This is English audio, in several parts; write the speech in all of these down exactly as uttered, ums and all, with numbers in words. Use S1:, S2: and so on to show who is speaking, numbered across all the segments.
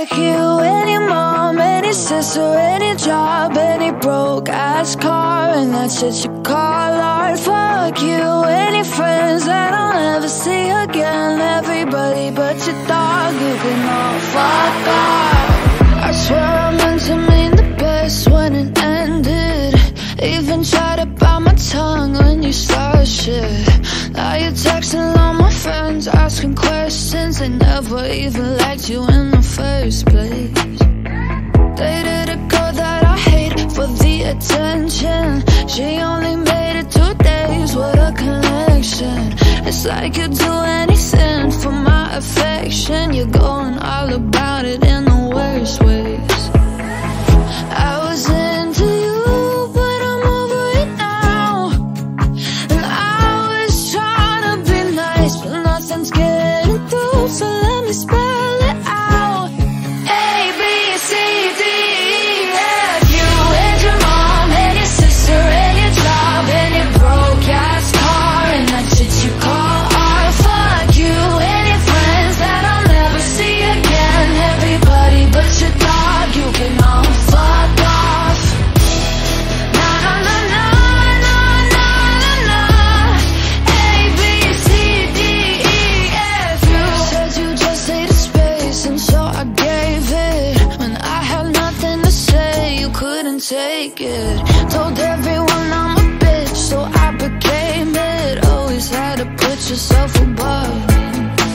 S1: Fuck you and your mom and your sister and your job and your broke ass car and that shit you call art. Fuck you and your friends that I'll never see again. Everybody but your dog, you can all fuck off. I swear I meant to mean the best when it ended. Even tried to bite my tongue when you started shit. Now you're texting all my friends, asking questions. They never even liked you in the first place. Dated a girl that I hate for the attention. She only made it two days, what a connection. It's like you'd do anything for my affection. You're going all about it in the worst ways. I was into you, but I'm over it now. And I was trying to be nice, but nothing's getting through, so let me spell it out. A, B, C, D, E, F. You and your mom and your sister and your job and your broke ass car and that shit you call art. Fuck you and your friends that I'll never see again. Everybody but your dog, you can all fuck off. Na na na na na na na na. A, B, C, D, E, F. You said you just needed space, and so I gave it. When I had nothing to say, you couldn't take it. Told everyone I'm a bitch, so I became it. Always had to put yourself above me.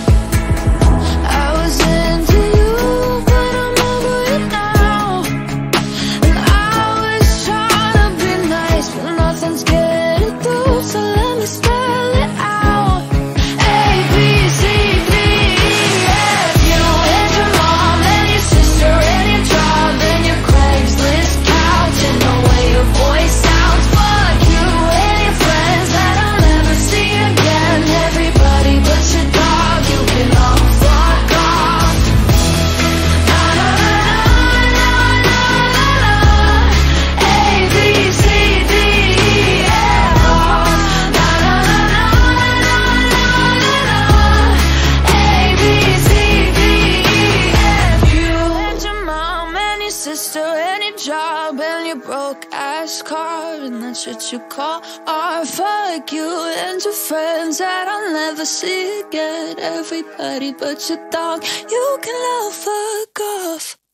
S1: I was into you, but I'm over it now. And I was trying to be nice, but nothing's getting through, so let me spell it out. A, B, C, D, E, F. You and your mom and your sister and your job and your Craigslist couch and the way your voice sounds. Fuck you and your friends that I'll never see again. Everybody but your dog, you can all fuck off. Na na na na na na na. A, B, C, D, E, F. Na na na na na na na na. A, B, C, D, E, F. You and your mom and your sister and your job and your broke ass car and that shit you call art. Fuck you and your friends that I'll never see again. Everybody but your dog, you can all fuck off.